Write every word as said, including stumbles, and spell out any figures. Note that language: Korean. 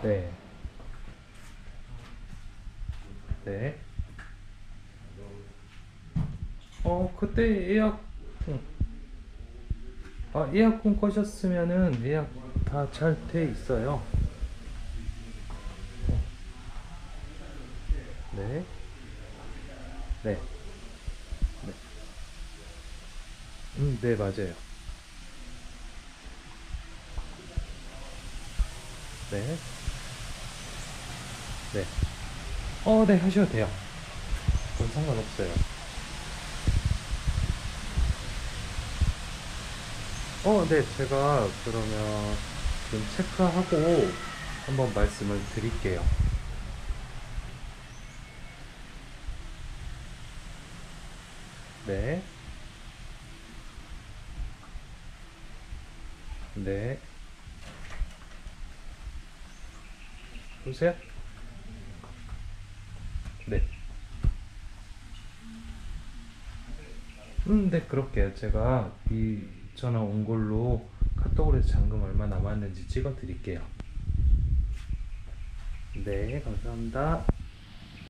네. 네. 어, 그때 예약, 응. 아, 에어컨 꺼셨으면은 예약 다 잘 돼 있어요. 네. 네. 네. 음, 네, 맞아요. 네. 네. 어, 네, 하셔도 돼요. 그건 상관없어요. 어, 네, 제가 그러면 좀 체크하고 한번 말씀을 드릴게요. 네. 네. 보세요. 네. 음, 네, 그럴게요. 제가 이 전화 온 걸로 카톡으로 해서 잔금 얼마 남았는지 찍어 드릴게요. 네, 감사합니다.